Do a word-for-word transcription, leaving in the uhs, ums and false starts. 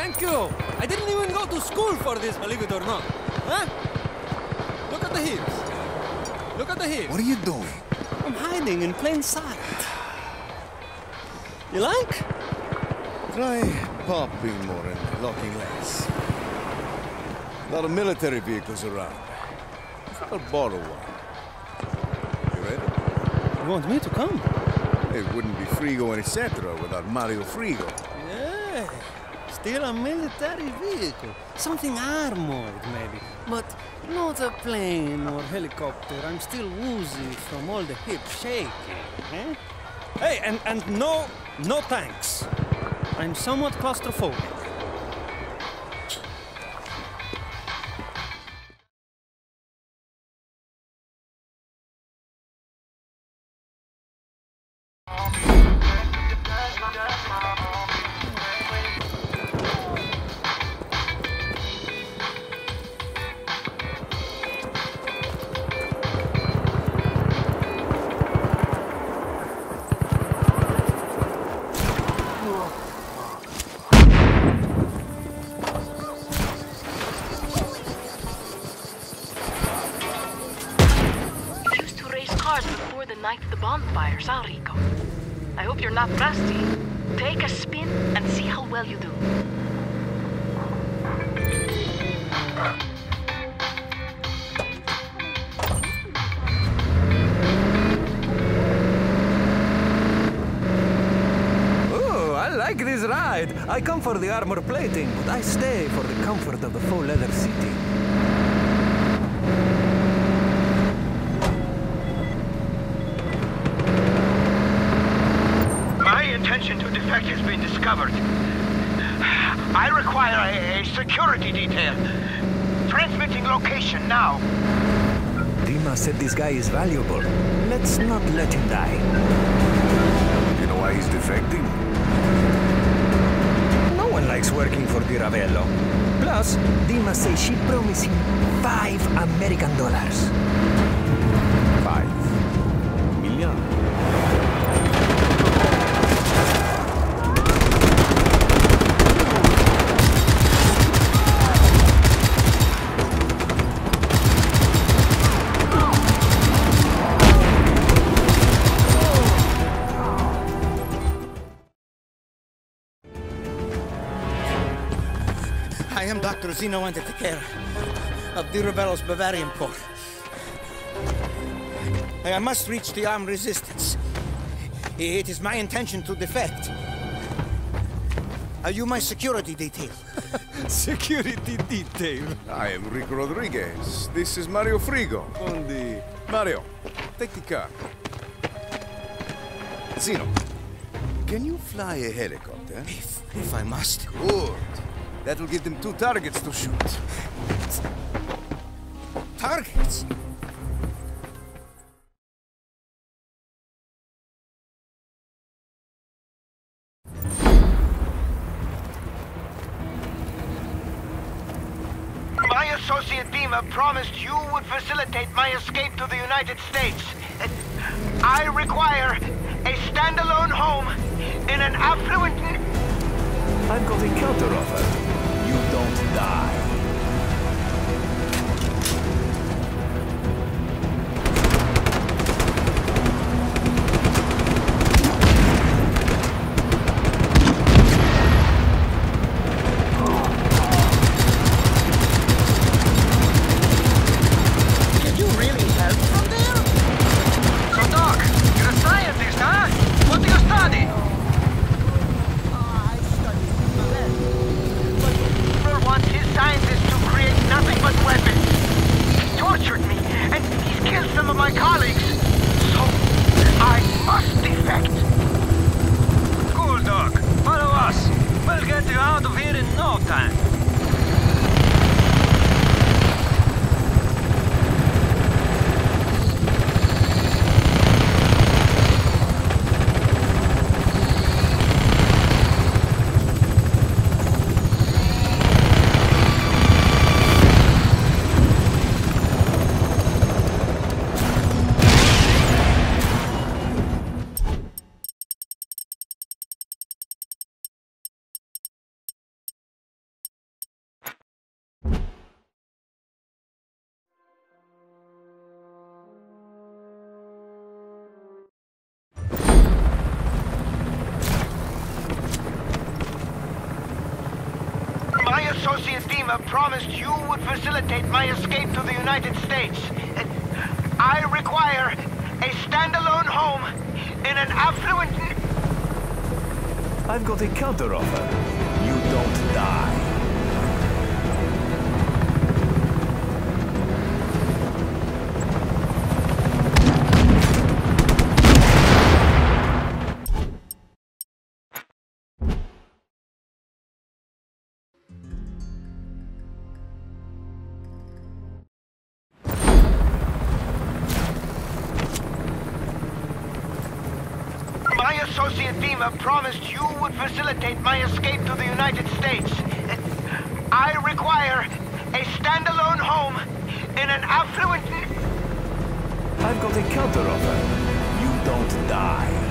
Thank you! I didn't even go to school for this, believe it or not. Huh? Look at the hips. Look at the hips. What are you doing? I'm hiding in plain sight. You like? Try popping more and locking less. A lot of military vehicles around. I'll borrow one. You ready? You want me to come? It wouldn't be Frigo and et cetera without Mario Frigo. Yeah, still a military vehicle. Something armored, maybe. But not a plane or helicopter. I'm still woozy from all the hip shaking. Eh? Hey, and, and no, no thanks. I'm somewhat claustrophobic. The night of the bonfires, huh, Rico? I hope you're not rusty. Take a spin and see how well you do. Oh, I like this ride. I come for the armor plating, but I stay for the comfort of the faux leather seating. Intention to defect has been discovered. I require a, a security detail. Transmitting location now. Dima said this guy is valuable. Let's not let him die. You know why he's defecting? No one likes working for Di Ravello. Plus, Dima says she promised him five American dollars. Five million. I am Doctor Zeno Antiquera of Di Ravello's Bavarian Corps. I must reach the armed resistance. It is my intention to defect. Are you my security detail? Security detail. I am Rico Rodriguez. This is Mario Frigo on the... Mario, take the car. Zeno, can you fly a helicopter? If, if I must. Good. That'll give them two targets to shoot. Targets? My associate Dima promised you would facilitate my escape to the United States. I require a standalone home in an affluent... I've got a counteroffer. You don't die. Can you really help from there? So, Doc, you're a scientist, huh? What do you study? I study wants his science Dima promised you would facilitate my escape to the United States. I require a standalone home in an affluent... I've got a counteroffer. You don't die. My associate Dima promised you would facilitate my escape to the United States. I require a standalone home in an affluent... I've got a counteroffer. You don't die.